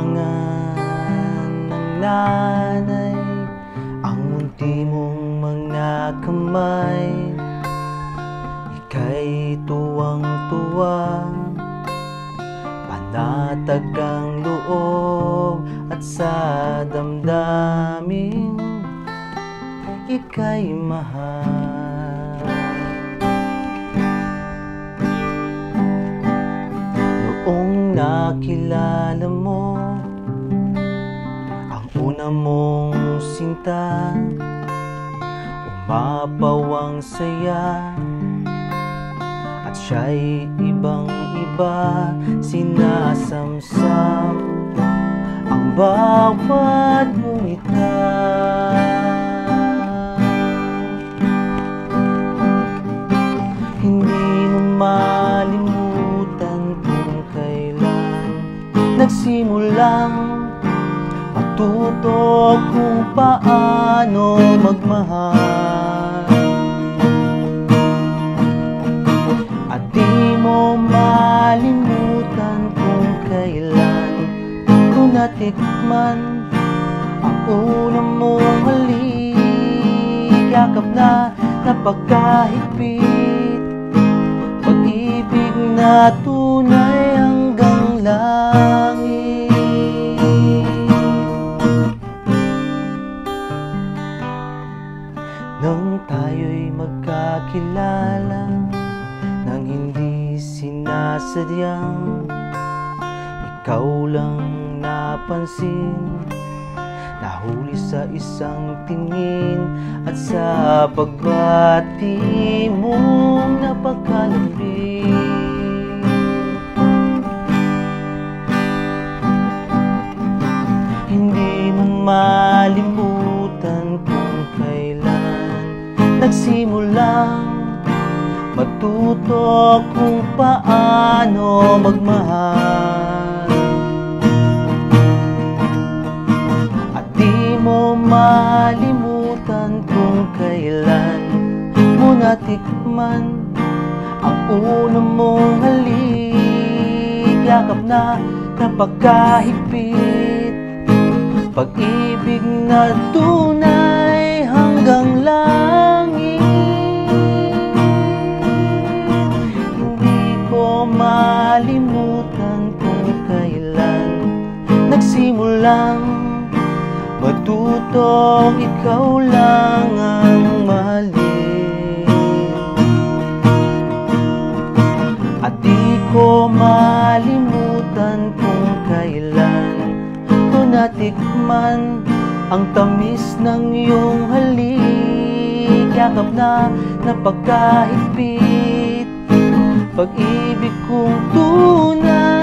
Kailangan ng nanay ang munti mong mga kamay. Ika'y tuwang-tuwa, panatag ang loob at sa damdamin ika'y mahal. Noong nakilala mo ang una mong sinta, umapaw ang saya at siya'y ibang-iba. Sinasamsam ang bawat gumita. Hindi mo malimutan kung kailan nagsimulang matuto kung paano magmahal. At di mo malimutan kung kailan ko natikman ang unang mong halik. Yakap na napakahigpit, pag-ibig na tunay hanggang langit. Nang tayo'y magkakilala, nang hindi sinasadyang ikaw lang napansin, nahuli sa isang tingin at sa pagbati mong napakalambing. Hindi mo malimutan kung kailan nagsimulang matuto kung paano magmahal. At di mo malimutan kung kailan mo natikman ang unang mong halik. Yakap na napakahigpit, pag-ibig na tunay hanggang langit. Hindi ko malimutan kung kailan nagsimulang matutong ikaw lang ang mahalin. At di ko malimutan kung kailan ko natikman ang tamis ng iyong halik. Yakap na napakahigpit, pag-ibig kong tunay